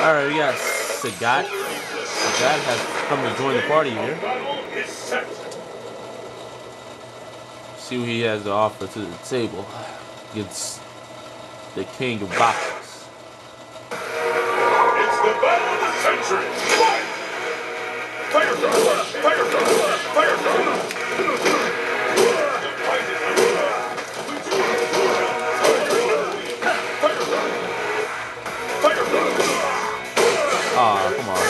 Alright, we got Sagat. Sagat has come to join the party here. See what he has to offer to the table against the king of boxes. It's the battle of the century! Fire gun! Fire gun! Fire gun! Ah, come on.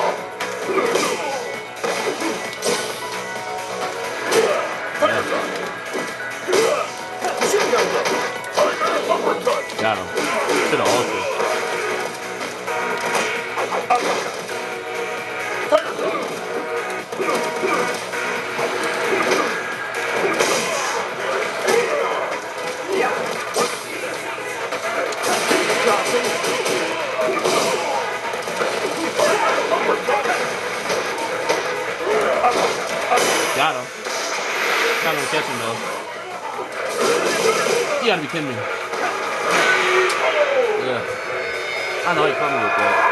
Got him. Should have altered. Got him. Not gonna catch him though. You gotta be kidding me. Yeah. I know he coming with that.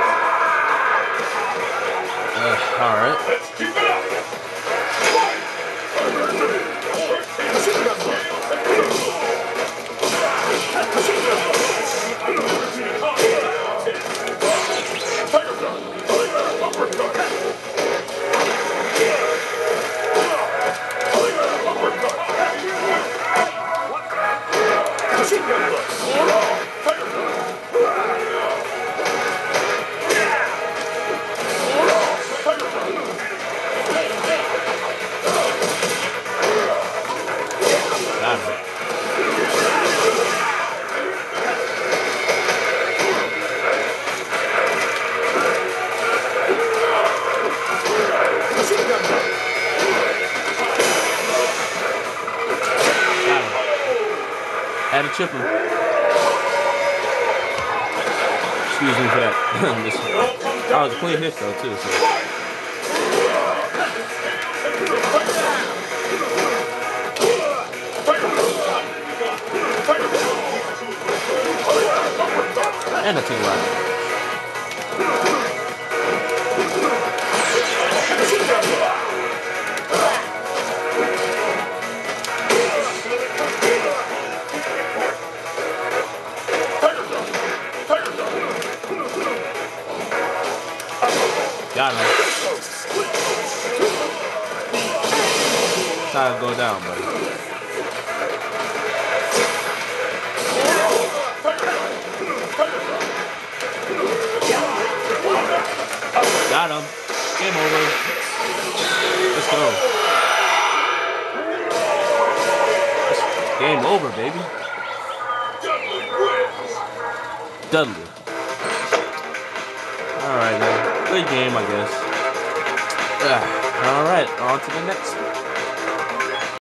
Alright. Let's keep it up! Had to chip him. Excuse me for that. That was a clean hit though too. So. And a team ride. Got him. Time to go down, buddy. Got him. Game over. Let's go. Game over, baby. Dudley. Alright, man. Good game, I guess. Alright, on to the next one.